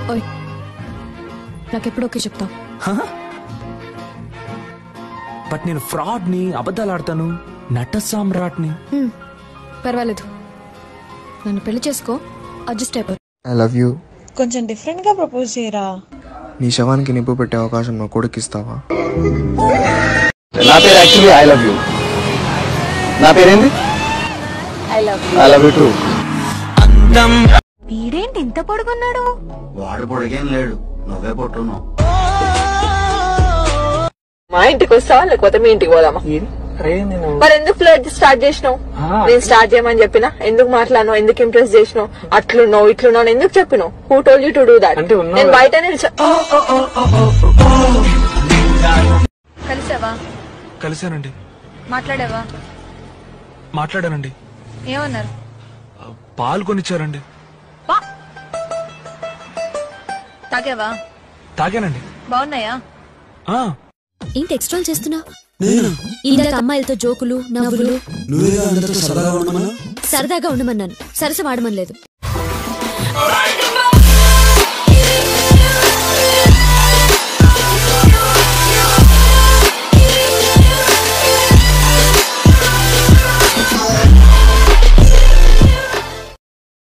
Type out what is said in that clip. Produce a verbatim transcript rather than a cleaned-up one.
ఓయ్ నాకెప్పుడు ఓకే చెప్తావు? బట్ నేను ఫ్రాడ్ ని, అబద్ధాలు ఆడతాను, నట సామ్రాట్ని. పర్వాలేదు, నన్ను పెళ్లి చేసుకో, అడ్జస్ట్ అయిపో. I love you. కొంచెం డిఫరెంట్ గా ప్రపోజ్ చేయరా? నీ శవానికి నిప్పు పెట్టే అవకాశం నా కొడుకు ఇస్తావా? నా పేరు యాక్చువల్లీ ఐ లవ్ యూ. నా పేరేంటి? I love you. I love you too. వీడేంటి ఇంత పొడుగున్నాడు? వాడు పొడిగేం లేడు, నువ్వే పొట్టున్నావు. మా ఇంటికి వస్తావా లేకపోతే మీ ఇంటికి పోదామా? మరి ఎందుకు ఫ్లర్ట్ స్టార్ట్ చేసినావు? నేను స్టార్ట్ చేయమని చెప్పినా? ఎందుకు మాట్లాడినావు? ఎందుకు ఇంప్రెస్ చేసినావు? అట్లున్నావు ఇట్లున్నావు ఎందుకు చెప్పినావు? Who told you to do that? నేను బయట నిల్చో. కలిసావా? కలిసానండి. మాట్లాడావా? మాట్లాడానండి. ఏమన్నారు? పాలు కొనిచ్చారండి. తాగావా? తాగానండి. బాగున్నాయా? ఏంటి ఎక్స్ట్రాల్ చేస్తున్నావు? ఇందాక అమ్మాయిలతో జోకులు నవ్వులు. సరదాగా ఉండమన్నాను, సరస వాడమని లేదు.